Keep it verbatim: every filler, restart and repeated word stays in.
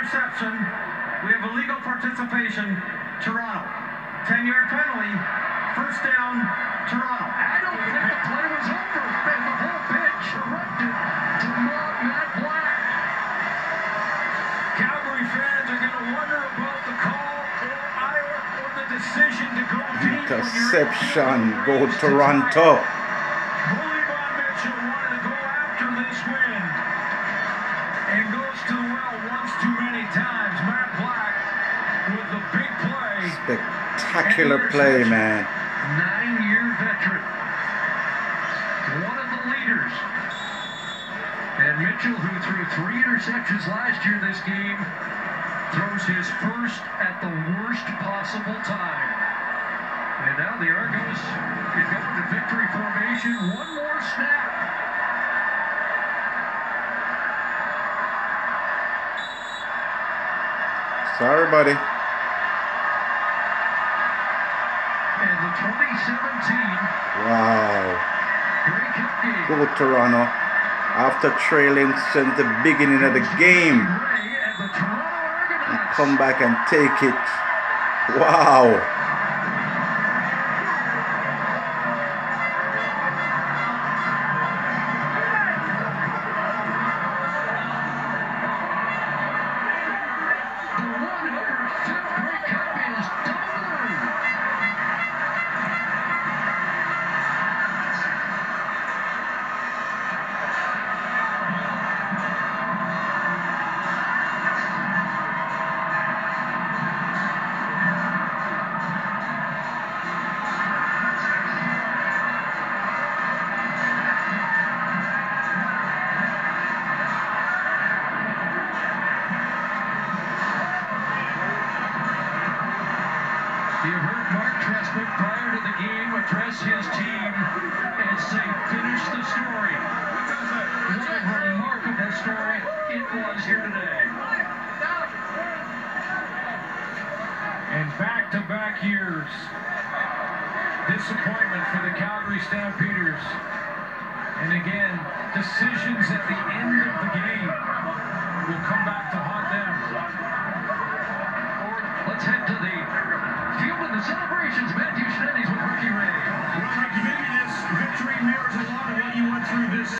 interception. We have illegal participation, Toronto. ten-yard penalty, first down, Toronto. I don't think the play was over, and the whole bench erupted to mock Matt Black. Calgary fans are going to wonder about the call or either or the decision to go deep. Interception, go Toronto. Bully Von Mitchell wanted to go after this win and goes to the well once too many times. Matt Black with the big play. Spectacular play, man. Nine-year veteran. One of the leaders. And Mitchell, who threw three interceptions last year this game, throws his first at the worst possible time. And now the Argos get going to victory formation. One more snap. Sorry, buddy. And the twenty seventeen Wow. Grey Cup game. Go Toronto. After trailing since the beginning of the game, Gray and the Toronto Argonauts. come back and take it. Wow. The one hundred fifth Grey Cup is done. You heard Mark Tresman prior to the game address his team and say, finish the story. What a remarkable story it was here today. And back-to-back years, disappointment for the Calgary Stampeders. And again, decisions at the end of the game will come back to haunt them. Let's head to the field of the celebrations. Matthew Schneider's with Ricky Ray. Well, Ricky, maybe this victory mirrors a lot of what you went through this